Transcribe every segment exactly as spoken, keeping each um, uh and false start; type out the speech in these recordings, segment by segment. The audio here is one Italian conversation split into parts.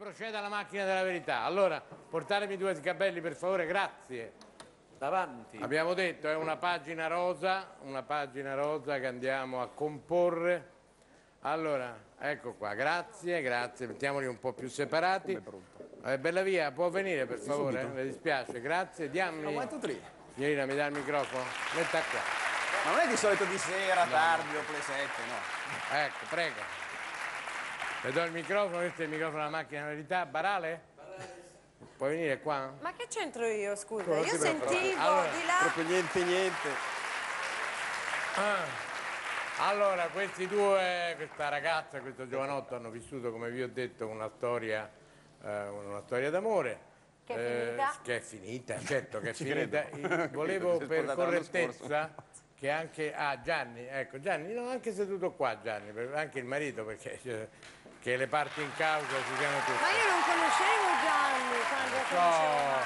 proceda alla macchina della verità. Allora, portatemi due sgabelli per favore, grazie. Davanti. Abbiamo detto, è una pagina rosa, una pagina rosa che andiamo a comporre. Allora, ecco qua, grazie, grazie, mettiamoli un po' più separati. Eh, Bellavia, può venire per favore? Mi dispiace, grazie. Diammi. Signorina, mi dà il microfono? Metta qua. Ma non è di solito di sera, no, tardi, dopo le sette, no? Ecco, prego. Le do il microfono, questo è il microfono della macchina della verità. Barale? Puoi venire qua? Ma che c'entro io, scusa? Come Io sentivo allora, di là... Proprio niente, niente. Ah. Allora, questi due, questa ragazza e questo giovanotto hanno vissuto, come vi ho detto, una storia, eh, una storia d'amore. Che è finita? Eh, che è finita, certo che è finita. Eh, Volevo per correttezza che anche... Ah, Gianni, ecco, Gianni, no, anche seduto qua Gianni, per, anche il marito, perché cioè, che le parti in causa si chiamano tutte. Ma io non conoscevo Gianni quando lo conoscevo mai.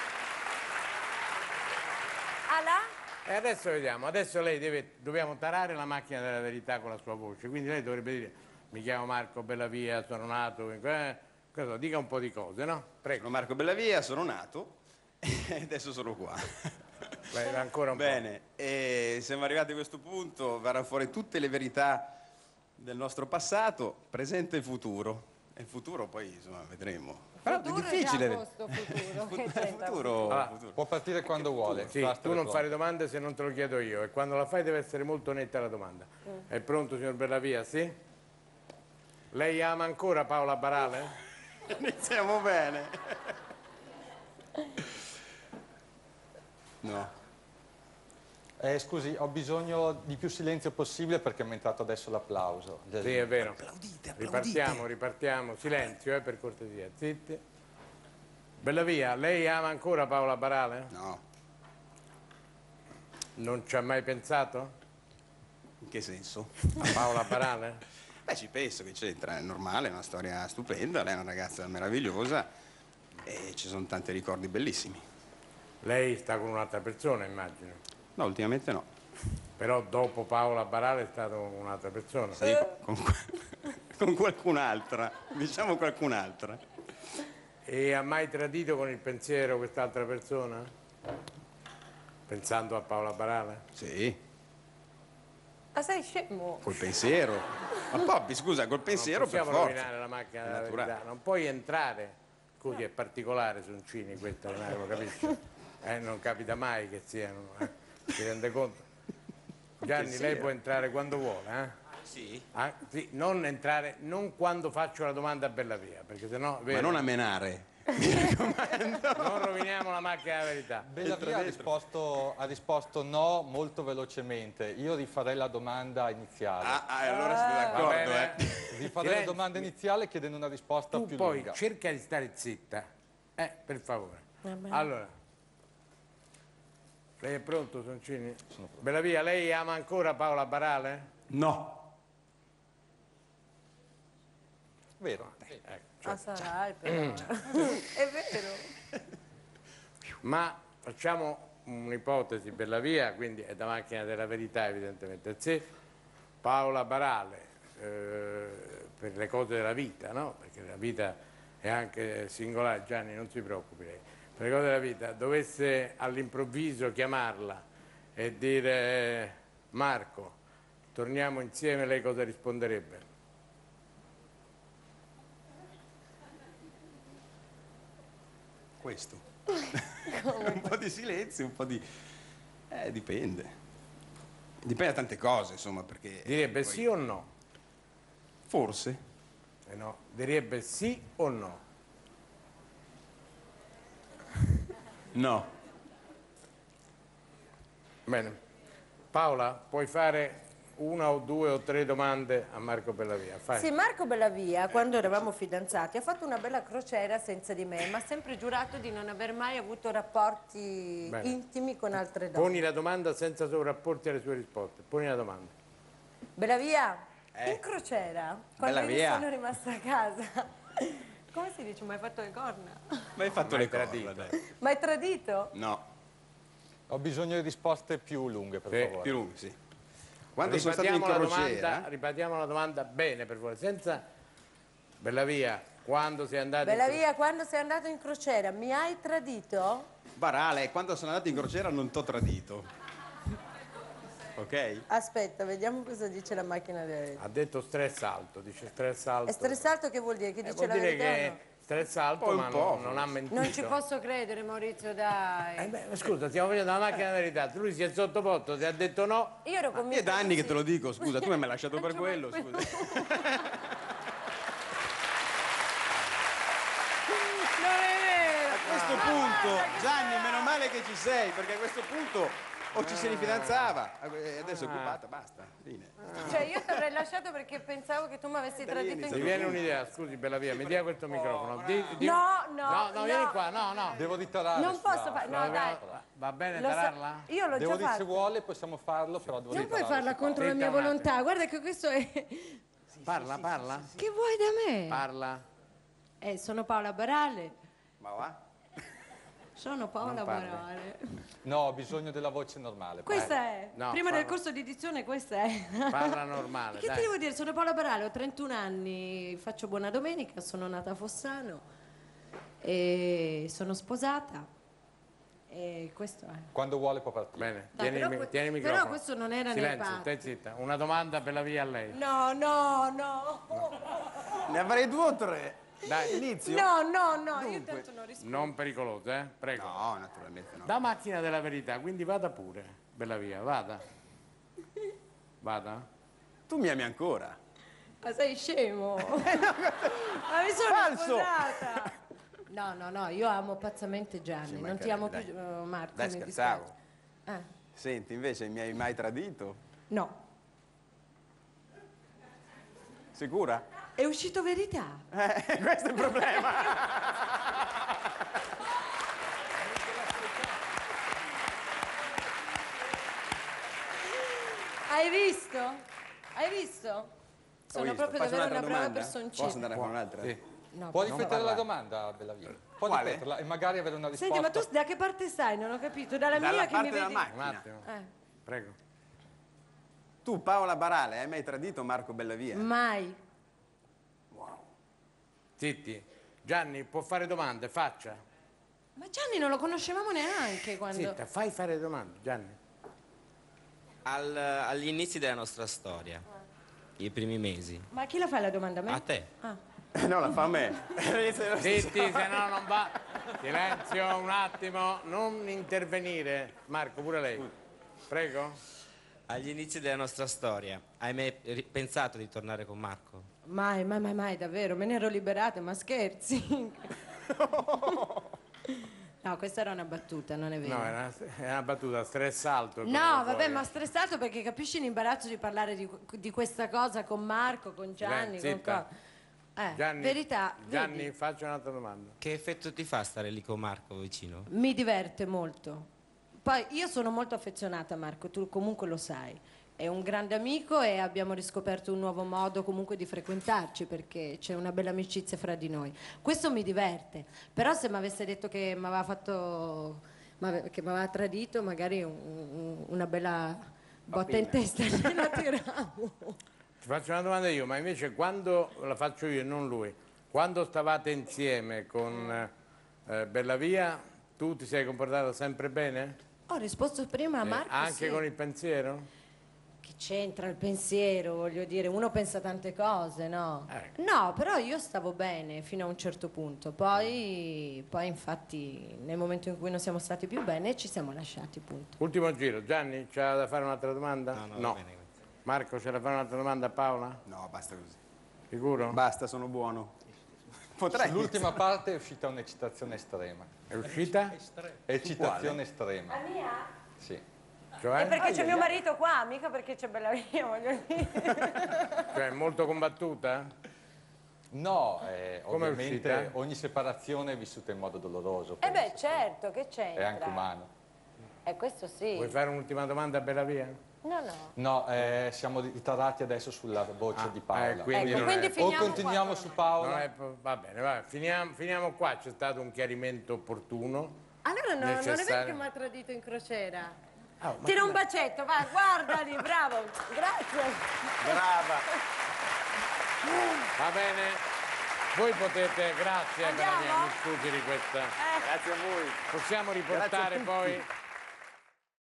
Ah là? E adesso vediamo, adesso lei deve, dobbiamo tarare la macchina della verità con la sua voce, quindi lei dovrebbe dire, mi chiamo Marco Bellavia, sono nato, eh, cosa, dica un po' di cose, no? Prego. Sono Marco Bellavia, sono nato e adesso sono qua. Beh, ancora un Bene, po'. E siamo arrivati a questo punto, verranno fuori tutte le verità del nostro passato, presente e futuro. E il futuro poi, insomma, vedremo. Però è difficile. È già futuro. Che futuro, allora, futuro. Può partire quando vuole. Sì, tu non fare domande se non te lo chiedo io e quando la fai deve essere molto netta la domanda. Mm. È pronto, signor Bellavia? Sì? Lei ama ancora Paola Barale? Iniziamo bene. No. Eh, scusi, ho bisogno di più silenzio possibile perché mi è entrato adesso l'applauso. Sì, è vero. Applaudite, applaudite. Ripartiamo, ripartiamo. Silenzio, eh, per cortesia. Zitti. Bellavia, lei ama ancora Paola Barale? No. Non ci ha mai pensato? In che senso? A Paola Barale? Beh, ci penso che c'entra, è normale, è una storia stupenda, lei è una ragazza meravigliosa e ci sono tanti ricordi bellissimi. Lei sta con un'altra persona, immagino. No, ultimamente no. Però dopo Paola Barale è stata un'altra persona. Sì, con, con qualcun'altra, diciamo qualcun'altra. E ha mai tradito con il pensiero quest'altra persona? Pensando a Paola Barale? Sì. Ma sei scemo? Col pensiero. Ma Poppi, scusa, col pensiero per forza. Non possiamo rovinare la macchina della verità. Non puoi entrare, così è particolare Soncini, questa, lo capisci? Eh, non capita mai che siano, eh? Si rende conto? Gianni, lei può entrare quando vuole, eh? Sì? Ah, sì, non entrare, non quando faccio la domanda a Bellavia, perché sennò... Ma non a menare. Non roviniamo la macchina della verità. Bellavia ha risposto, ha risposto no molto velocemente. Io rifarei la domanda iniziale. Ah, ah allora siete d'accordo, eh? Rifarei Silenzio. la domanda iniziale chiedendo una risposta tu più poi lunga. Cerca di stare zitta, eh, per favore. Allora, lei è pronto, Soncini? Sono pronto. Bellavia, lei ama ancora Paola Barale? No. Vero. Eh, ecco, cioè. Ah, sarai però. Mm. È vero. Ma facciamo un'ipotesi, Bellavia, quindi è da macchina della verità evidentemente. Se Paola Barale, eh, per le cose della vita, no? Perché la vita è anche singolare, Gianni non si preoccupi lei, per le cose della vita, dovesse all'improvviso chiamarla e dire Marco, torniamo insieme, lei cosa risponderebbe? Questo. Un po' di silenzio, un po' di... Eh, dipende. Dipende da tante cose, insomma, perché... Direbbe poi... sì o no? Forse. Eh no, direbbe sì o no? No. Bene. Paola, puoi fare una o due o tre domande a Marco Bellavia. Fai. Sì, Marco Bellavia, quando eravamo fidanzati, ha fatto una bella crociera senza di me, ma ha sempre giurato di non aver mai avuto rapporti Bene. intimi con altre donne. Poni la domanda senza sovrapporti alle sue risposte. Poni la domanda. Bellavia, eh. in crociera, quando Bellavia. io sono rimasta a casa, come si dice, mai fatto le corna? Ma hai fatto Ma le hai tradito. tradito. Ma hai tradito? No. Ho bisogno di risposte più lunghe, per Sì. favore. Più lunghe, sì. Quando sono stato in la crociera... domanda, ripetiamo la domanda bene, per favore, senza Bellavia, quando sei andato Bella in via, quando sei andato in crociera, mi hai tradito? Barale, quando sono andato in crociera non t'ho tradito. Ok? Aspetta, vediamo cosa dice la macchina della verità. Ha detto stress alto, dice stress alto. È stressato che vuol dire? Che Eh, dice vuol la dire verità o che no? stress alto, Poi un ma po', non, non ha forse. mentito. Non ci posso credere, Maurizio, dai. Eh beh, scusa, stiamo facendo la macchina della verità. Lui si è sottoposto, ti ha detto no. Io ero Io è convinta da anni che sì. te lo dico, scusa, tu mi hai lasciato per Faccio quello, per scusa. Non è vero. A questo punto, Gianni, meno male che ci sei, perché a questo punto o ci si rifidanzava, e adesso è occupata, basta, fine. Cioè, io ti avrei lasciato perché pensavo che tu mi avessi tradito in Ti viene un'idea, scusi, bella via, mi dia questo microfono. Di- di- No, no, no, no, vieni no. qua, no, no. Devo ritarare. Non posso scusate. fare. No, dai. Va bene Lo sa- tararla? Io l'ho Devo già dire se fatto. vuole, possiamo farlo, però devo Non puoi ritarare farla su contro la Senta mia un attimo. volontà. Guarda che questo è. Parla, parla, Che vuoi da me? parla. Eh, sono Paola Barale. Ma va? Sono Paola Non parli. Barale. No, ho bisogno della voce normale. Questa è. No, Prima parla. del corso di dizione, questa è. Parla normale, Che dai. ti devo dire? Sono Paola Barale, ho trentuno anni, faccio buona domenica, sono nata a Fossano e sono sposata. E questo è. Quando vuole può partire. Bene, Dai, tieni, però il- que- tieni il però microfono. questo non era nei Silenzio, patti. stai zitta. Una domanda per la via a lei. No, no, no. Ne avrei due o tre. Dai, Inizio? No, no, no, io tanto non rispondo. non pericoloso, eh? Prego. No, naturalmente no. Da macchina della verità, quindi vada pure, bella via, vada. Vada. Tu mi ami ancora. Ma sei scemo? Ma mi sono Falso. sposata. No, no, no, io amo pazzamente Gianni, Ci non ti amo più, mancherebbe, eh, Marco. Dai, mi scherzavo. dispiace. Eh, Senti, invece mi hai mai tradito? no, Sicura? è uscito verità. Eh, questo è il problema. Hai visto? Hai visto? Ho Sono visto. proprio Faccio davvero un'altra una brava domanda? personcina. Posso andare con un'altra? Sì. No, Può però- ripetere la domanda, Bellavia? Può Quale? ripeterla e magari avere una risposta. Senti, ma tu da che parte stai? Non ho capito. Dalla, Dalla mia che parte mi della vedi. macchina. Un attimo, Eh, prego. Tu, Paola Barale, hai mai tradito Marco Bellavia? mai. Zitti. Gianni, può fare domande, faccia. Ma Gianni non lo conoscevamo neanche quando. Zitta, fai fare domande, Gianni. Al- agli inizi della nostra storia, i primi mesi. Ma a chi la fai la domanda? A me? A te. Ah. No, la fa a me. Zitti, se no non va. Silenzio, un attimo, non intervenire. Marco, pure lei. Prego. Agli inizi della nostra storia, hai mai ri- pensato di tornare con Marco? Mai, mai, mai, mai, davvero, me ne ero liberata, ma scherzi. No, questa era una battuta, non è vero. No, è una, è una battuta, stress alto. è No, venuto vabbè, fuori. ma stressato perché capisci l'imbarazzo di parlare di, di questa cosa con Marco, con Gianni, con zitta. co- Eh, Gianni, verità, Gianni, vedi, faccio un'altra domanda. Che effetto ti fa stare lì con Marco vicino? mi diverte molto. Poi io sono molto affezionata a Marco, tu comunque lo sai. È un grande amico e abbiamo riscoperto un nuovo modo comunque di frequentarci perché c'è una bella amicizia fra di noi. Questo mi diverte, però se mi avesse detto che mi aveva fatto, m'ave- che mi aveva tradito, magari un- un- una bella botta in testa gliela tiravo. Ti faccio una domanda io, ma invece quando, la faccio io e non lui, quando stavate insieme con eh, Bellavia, tu ti sei comportato sempre bene? Ho risposto prima a Eh, Marco. anche sì. con il pensiero? Che c'entra il pensiero, voglio dire, uno pensa tante cose, no? Ecco. No, però io stavo bene fino a un certo punto, poi, poi infatti nel momento in cui non siamo stati più bene ci siamo lasciati, punto. Ultimo giro, Gianni, c'è da fare un'altra domanda? No, no, va bene, grazie. Marco, c'è da fare un'altra domanda a Paola? No, basta così. Sicuro? Basta, sono buono. Potrei. Sull'ultima parte è uscita un'eccitazione estrema. È uscita? Eccitazione estrema. La mia? Sì. Cioè? Perché c'è mio marito qua, mica perché c'è bella via, voglio dire. Cioè, molto combattuta? No, eh, Come è ovviamente uscita? ogni separazione è vissuta in modo doloroso. Eh beh, penso. certo, che c'entra? È anche umano. Eh, questo sì. Vuoi fare un'ultima domanda a Bellavia? No, no. No, eh, siamo ritarati adesso sulla voce Ah, di Paola. eh, quindi Ecco, non quindi è- finiamo o continuiamo qua, su Non Paola. è- va bene, va, finiamo, finiamo qua, c'è stato un chiarimento opportuno. Allora no, non è vero Necessario. che mi ha tradito in crociera. Ah, ma- Tira un bacetto, va, guardali, bravo, grazie. Brava. Va bene. Voi potete, grazie Andiamo? Melania, mi scusi di questa. Eh. Grazie a voi. Possiamo Grazie a riportare tutti. poi